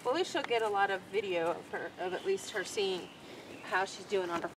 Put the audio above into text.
hopefully she'll get a lot of video of her, of at least her seeing how she's doing on her